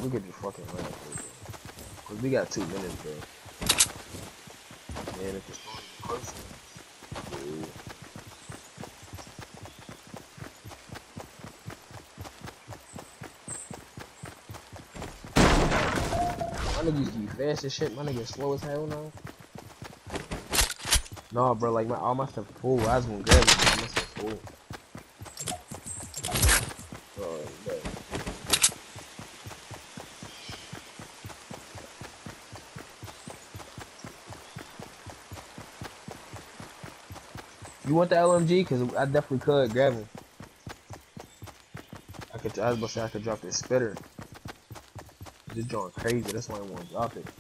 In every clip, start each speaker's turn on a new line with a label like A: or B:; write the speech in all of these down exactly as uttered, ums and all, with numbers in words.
A: we could just fucking run it, cause we got two minutes, bro. Man, if the story is close, dude. My niggas used to be fast as shit. My niggas slow as hell now. Nah, bro, like my all my stuff full. I was gonna grab it, but my stuff full. Oh, bro. You want the L M G? Cause I definitely could grab him. I could. I was about to say I could drop this spitter. This joint crazy. That's why I want to drop it.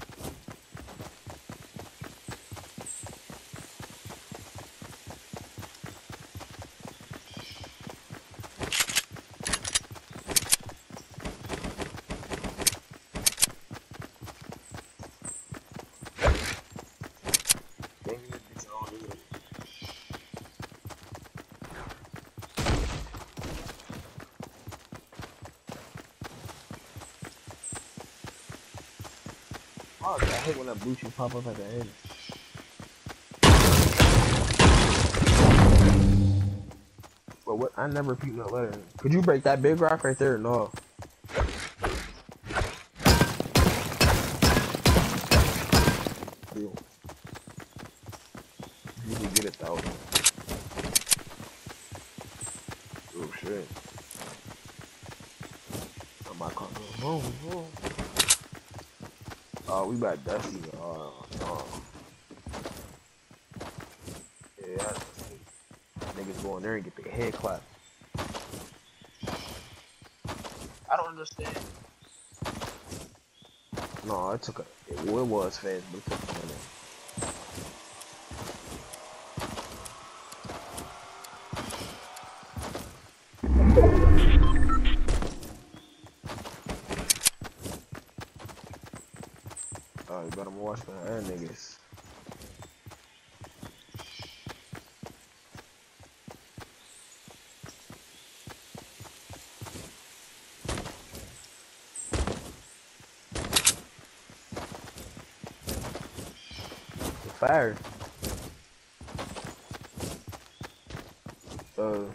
A: Oh, I hate when that blue shit pop up at the end. But what? I never peeped that letter. Could you break that big rock right there? No. You can get it though. Oh shit. I'm not coming home. Oh, we about Dusty. Uh, uh, yeah, niggas go in there and get their head clapped. I don't understand. No, it took a. It, well, it was fast, but it took a minute. Oh, you better watch the air niggas. The fire. Uh.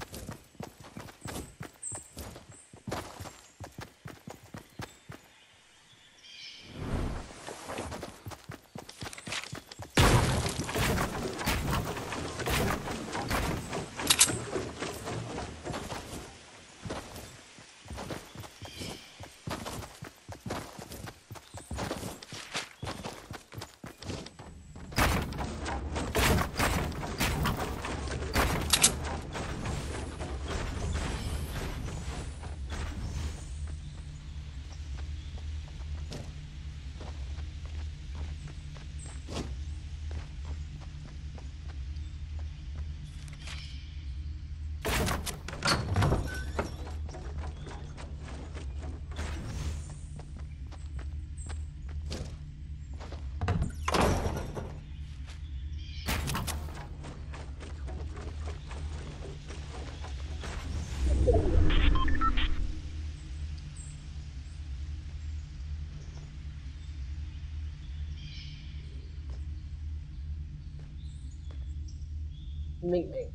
A: Meet me.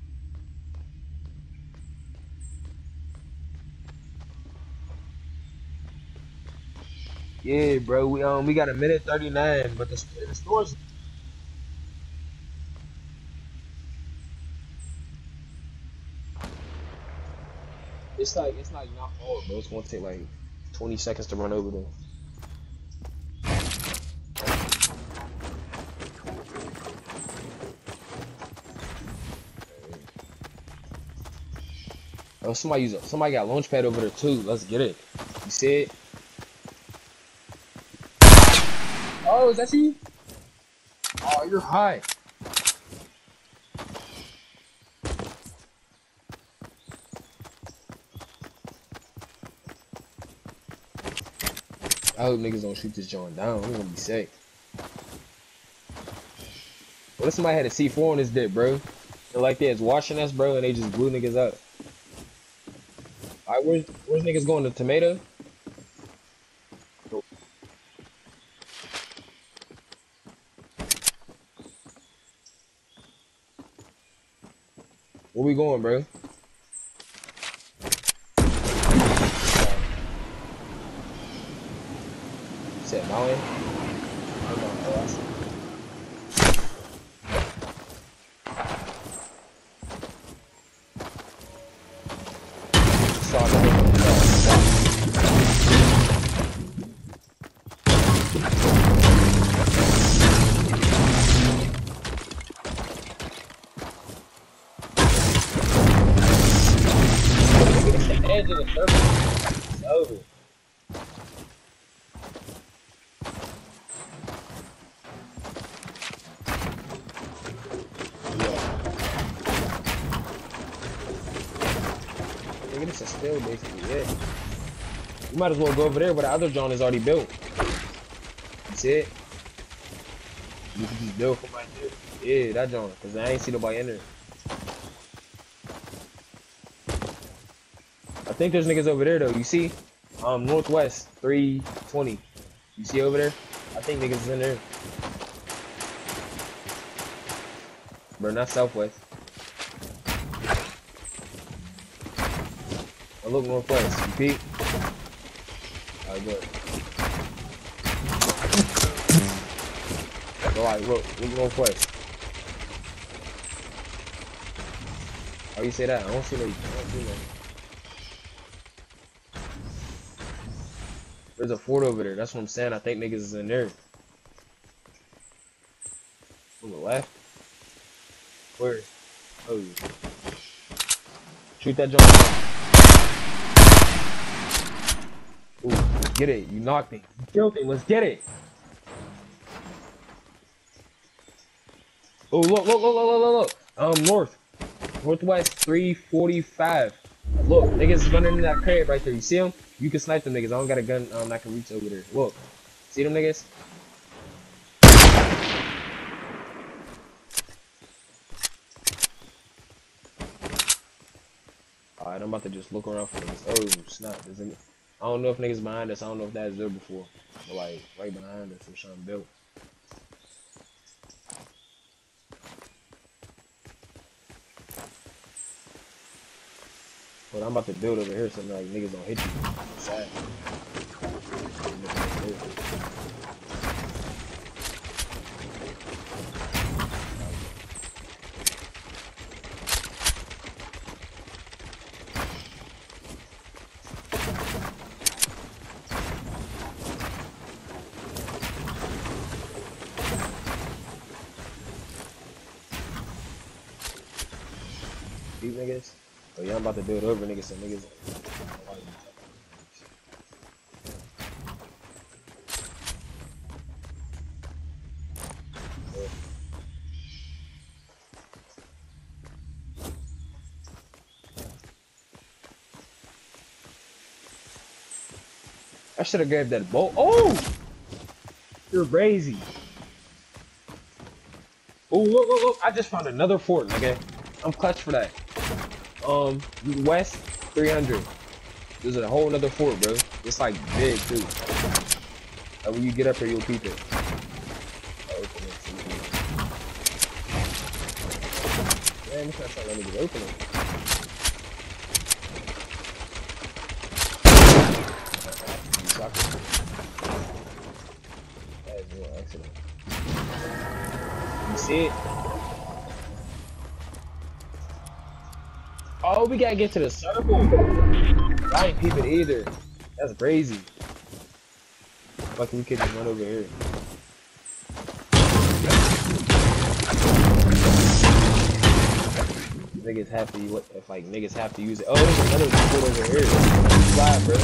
A: Yeah, bro. We um we got a minute thirty nine, but the the store's it's like it's like not far, bro. It's gonna take like twenty seconds to run over there. Oh, somebody use a, somebody got launch pad over there too. Let's get it. You see it? Oh, is that you? Oh, you're high. I hope niggas don't shoot this joint down. I'm gonna be sick. What if somebody had a C four on his dick, bro? They're like they was watching us, bro, and they just blew niggas up. Alright, where's, where's niggas going? To Tomato? Where we going, bro? Said mountain. Hold on, bro. Saw the edge of the surface. It's over. Nigga, this is still basically it. You might as well go over there where the other John is already built. That's it. You can just build from right there. Yeah, that John, cause I ain't see nobody in there. I think there's niggas over there though. You see, um, northwest three twenty. You see over there? I think niggas is in there. Bro, not southwest. I look northwest. You peek? Alright, good. Alright, look, look northwest. How you say that? I don't see no. I don't see no. There's a fort over there. That's what I'm saying. I think niggas is in there. On the left? Where? Oh, yeah. Shoot that jump. Ooh, let's get it. You knocked it. You killed it. Let's get it. Oh, look, look, look, look, look, look. Um, north. Northwest three forty-five. Look, niggas is running in that crate right there. You see them? You can snipe them niggas. I don't got a gun um, that can reach over there. Look. See them niggas? Alright, I'm about to just look around for niggas. Oh, snap. There's any... I don't know if niggas behind us. I don't know if that's there before. But like, right behind us or something built. But I'm about to build over here so like niggas don't hit you. Sad. These niggas. Oh yeah, I'm about to build over niggas so niggas. I should have grabbed that bolt. Oh! You're crazy. Oh, look, look, look. I just found another fort, nigga. I'm clutch for that. Um, west three hundred. There's a whole nother fort, bro. It's like big, too. And when you get up here, you'll peep it. I'll open it. Damn, it's not trying to let me get open it. That is real accident. You see it? Oh, we gotta get to the circle. I ain't peep it either. That's crazy. Fuck, we could just run over here. Niggas have to, what if like niggas have to use it? Oh, there's another foot over here. Slide, bro.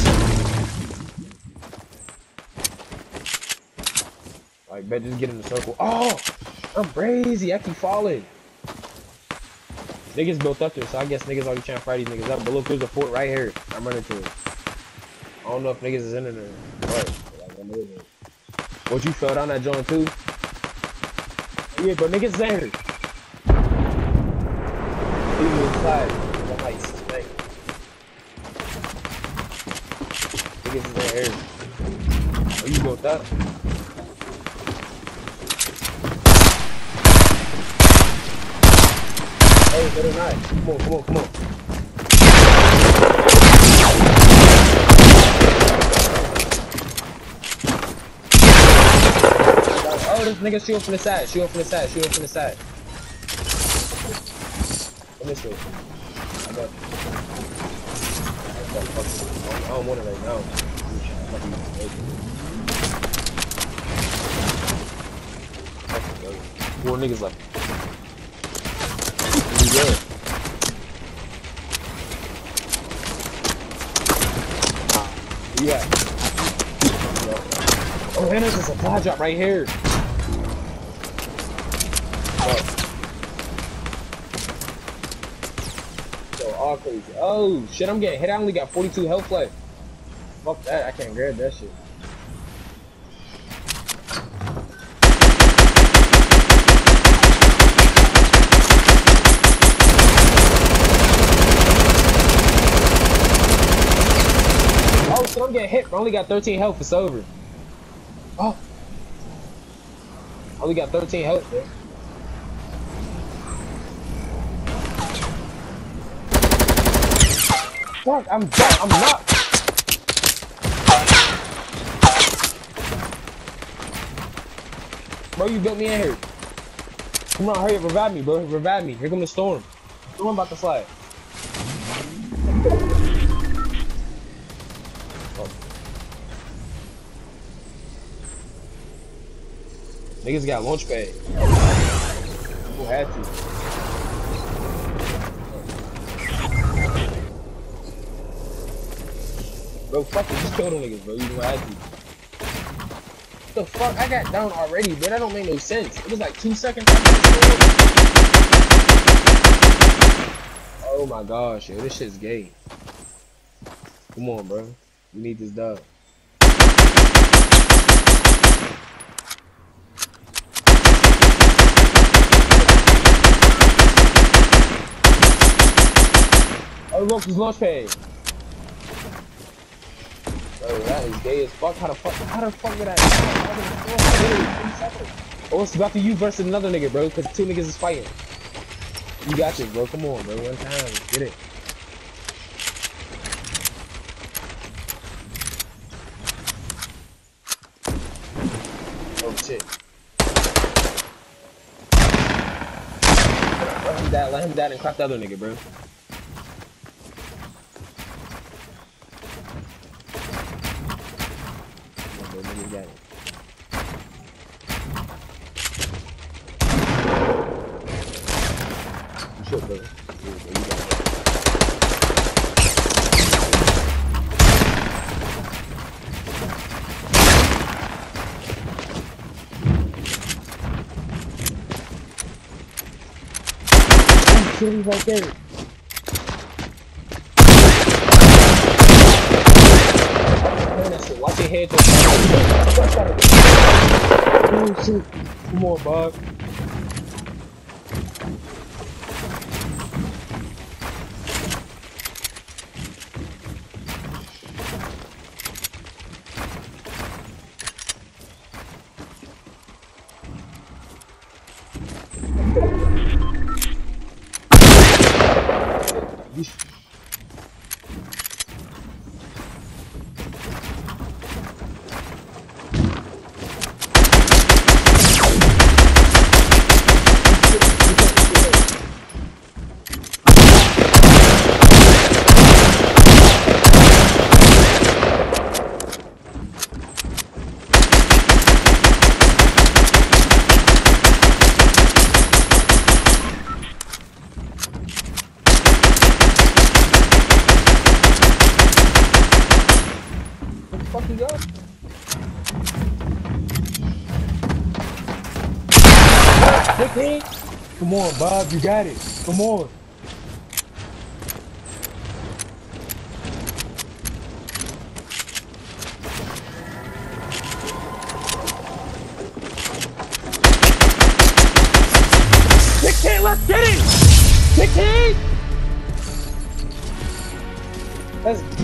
A: Like, bet just get in the circle. Oh, I'm crazy. I keep falling. Niggas built up there, so I guess niggas already trying to fry these niggas up. But look, there's a fort right here. I'm running to it. I don't know if niggas is in there. What? What, you fell down that joint too? Yeah, but niggas there. Leave me inside. The heights. Niggas is there. Oh, you built up? Hey, better not. Come on, come on, come on. Oh, this nigga shooting from the side, shooting from the side, shooting from the side. Come this way. I got you. I don't want it right now. Four niggas left. Good. Yeah. Oh, and there's a supply drop right here. Oh. So all crazy. Oh shit! I'm getting hit. I only got forty-two health left. Fuck that! I can't grab that shit. I'm getting hit, bro. I only got thirteen health. It's over. Oh. I only got thirteen health, bro. Fuck, I'm done. I'm not. Bro, you built me in here. Come on, hurry up. Revive me, bro. Revive me. Here come the storm. Storm about to slide. Niggas got launch pad. Who had to? Bro, fuck it, just kill them niggas, bro. You don't have to. What the fuck? I got down already, bro. That don't make no sense. It was like two seconds after the storm. Oh my gosh, yo, this shit's gay. Come on, bro. We need this dub. Oh, look, his launch pad. Bro, that is gay as fuck. How the fuck? How the fuck did I? Oh, it's about to you versus another nigga, bro. Cause two niggas is fighting. You got this, bro. Come on, bro. One time, get it. Oh shit. Let him die. Let him die and clap the other nigga, bro. You got it. You should, bro. You got it. Oh, shit, he's right there. Watch your head. Oh shit. Come on, Bob. Fuck you go. Okay. Come on, Bob, you got it. Come on. sixteen, let's get it! sixteen! Let's